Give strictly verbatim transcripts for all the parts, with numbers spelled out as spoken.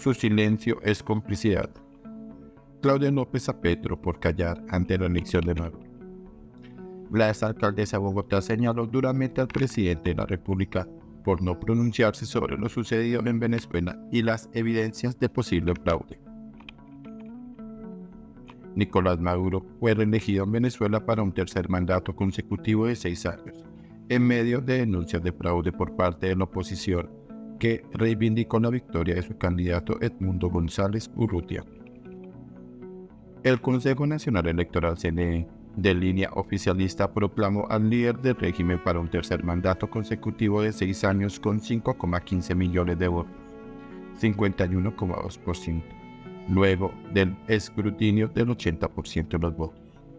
Su silencio es complicidad. Claudia López a Petro por callar ante la elección de Maduro. La exalcaldesa de Bogotá señaló duramente al presidente de la República por no pronunciarse sobre lo sucedido en Venezuela y las evidencias de posible fraude. Nicolás Maduro fue reelegido en Venezuela para un tercer mandato consecutivo de seis años, en medio de denuncias de fraude por parte de la oposición, que reivindicó la victoria de su candidato Edmundo González Urrutia. El Consejo Nacional Electoral C N E, de línea oficialista, proclamó al líder del régimen para un tercer mandato consecutivo de seis años con cinco coma quince millones de votos, cincuenta y uno coma dos por ciento, luego del escrutinio del ochenta por ciento de los votos.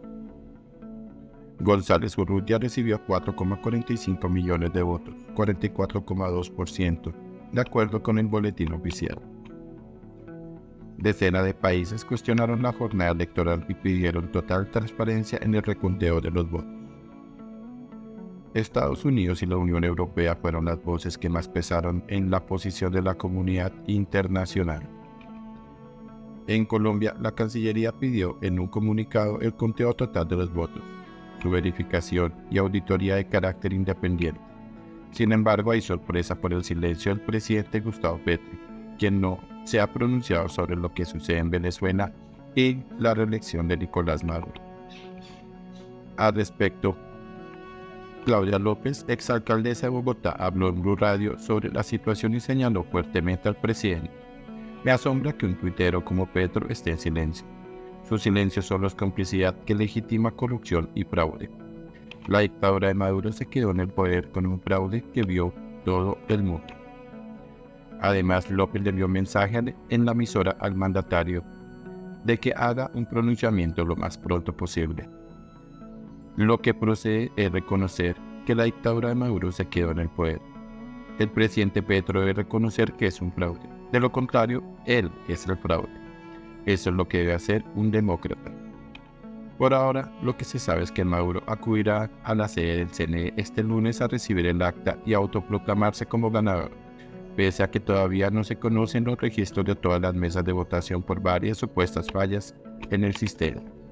González Urrutia recibió cuatro coma cuarenta y cinco millones de votos, cuarenta y cuatro coma dos por ciento, de acuerdo con el boletín oficial. Decenas de países cuestionaron la jornada electoral y pidieron total transparencia en el reconteo de los votos. Estados Unidos y la Unión Europea fueron las voces que más pesaron en la posición de la comunidad internacional. En Colombia, la Cancillería pidió en un comunicado el conteo total de los votos, su verificación y auditoría de carácter independiente. Sin embargo, hay sorpresa por el silencio del presidente Gustavo Petro, quien no se ha pronunciado sobre lo que sucede en Venezuela y la reelección de Nicolás Maduro. Al respecto, Claudia López, exalcaldesa de Bogotá, habló en Blue Radio sobre la situación y señaló fuertemente al presidente. Me asombra que un tuitero como Petro esté en silencio. Su silencio solo es complicidad que legitima corrupción y fraude. La dictadura de Maduro se quedó en el poder con un fraude que vio todo el mundo. Además, López le envió mensaje en la emisora al mandatario de que haga un pronunciamiento lo más pronto posible. Lo que procede es reconocer que la dictadura de Maduro se quedó en el poder. El presidente Petro debe reconocer que es un fraude. De lo contrario, él es el fraude. Eso es lo que debe hacer un demócrata. Por ahora, lo que se sabe es que Maduro acudirá a la sede del C N E este lunes a recibir el acta y autoproclamarse como ganador, pese a que todavía no se conocen los registros de todas las mesas de votación por varias supuestas fallas en el sistema.